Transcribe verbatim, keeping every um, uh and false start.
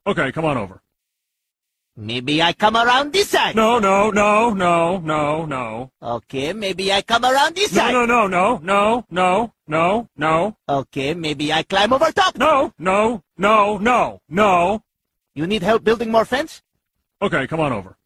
Okay, come on over. Maybe I come around this side. No, no, no, no, no, no. Okay, maybe I come around this No, side. no, no, no, no, no, no, no. Okay, maybe I climb over top. No, no, no, no, no. You need help building more fence? Okay, come on over.